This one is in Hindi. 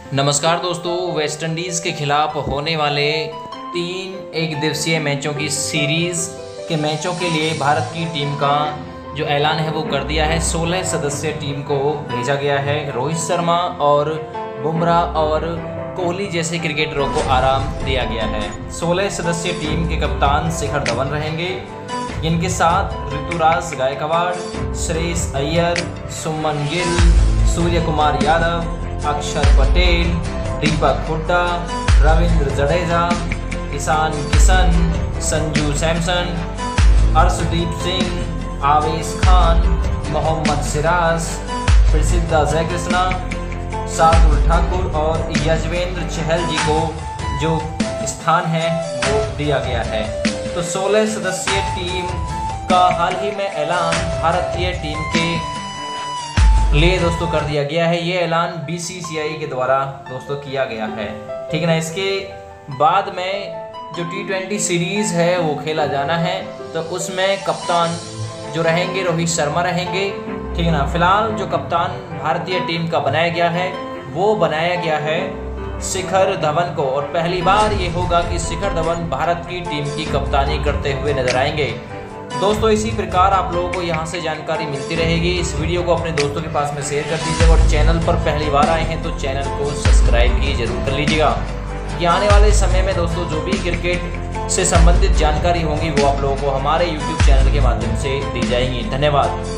नमस्कार दोस्तों, वेस्ट इंडीज़ के खिलाफ होने वाले 3 एक दिवसीय मैचों की सीरीज़ के मैचों के लिए भारत की टीम का जो ऐलान है वो कर दिया है। 16 सदस्यीय टीम को भेजा गया है। रोहित शर्मा और बुमराह और कोहली जैसे क्रिकेटरों को आराम दिया गया है। 16 सदस्यीय टीम के कप्तान शिखर धवन रहेंगे, इनके साथ ऋतुराज गायकवाड़, श्रेयस अय्यर, सुमन गिल, सूर्य कुमार यादव, अक्षर पटेल, दीपक हुड्डा, रविंद्र जडेजा, ईशान किशन, संजू सैमसन, अर्शदीप सिंह, आवेश खान, मोहम्मद सिराज, प्रसिद्ध जयकृष्णा, शार्दुल ठाकुर और यजवेंद्र चहल जी को जो स्थान है वो दिया गया है। तो 16 सदस्यीय टीम का हाल ही में ऐलान भारतीय टीम के लिए दोस्तों कर दिया गया है। ये ऐलान BCCI के द्वारा दोस्तों किया गया है, ठीक है ना। इसके बाद में जो T20 सीरीज़ है वो खेला जाना है, तो उसमें कप्तान जो रहेंगे रोहित शर्मा रहेंगे, ठीक है ना। फिलहाल जो कप्तान भारतीय टीम का बनाया गया है वो बनाया गया है शिखर धवन को, और पहली बार ये होगा कि शिखर धवन भारत की टीम की कप्तानी करते हुए नजर आएंगे। दोस्तों इसी प्रकार आप लोगों को यहाँ से जानकारी मिलती रहेगी। इस वीडियो को अपने दोस्तों के पास में शेयर कर दीजिएगा, और चैनल पर पहली बार आए हैं तो चैनल को सब्सक्राइब भी जरूर कर लीजिएगा। ये आने वाले समय में दोस्तों जो भी क्रिकेट से संबंधित जानकारी होंगी वो आप लोगों को हमारे YouTube चैनल के माध्यम से दी जाएंगी। धन्यवाद।